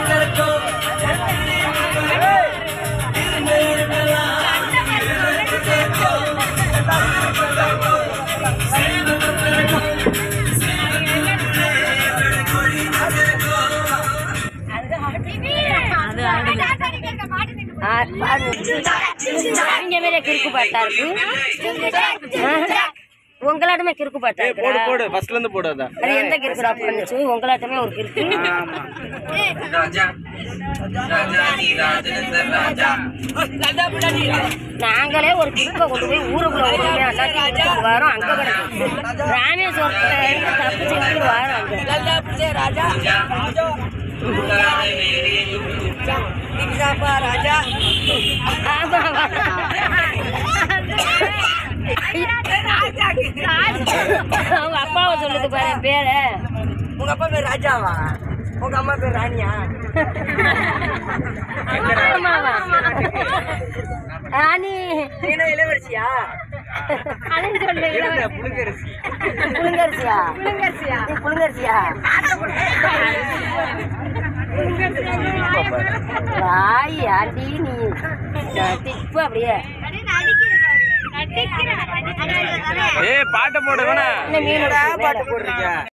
கிறுக்கு பாட்டா இருக்கு உங்களாட்டமே கிறுக்கு பாட்டா இருக்கு அது எந்த கிறுக்குடா பண்ணுச்சு உங்களாட்டமே ஒரு கிறுக்கு நாங்களே ஒரு கிறுக்க கொண்டு போய் ஊருக்குள்ள வரோம் அங்க கிடக்கு ராமேஸ்வரத்துல தப்பு செஞ்சு வரோம் ராஜா அவங்க அப்பாவை சொல்லுது பாரு பேரு உங்க அப்பா பேர் ராஜாவா உங்க அம்மா பேர் ராணியா ராணி இளவரசியா புழுங்கரிசியா புழுங்கரிசியா ராய் ஆண்டி நீ டிப்பு அப்படியே பாட்ட போடுவேன் பாட்ட போடுறீங்க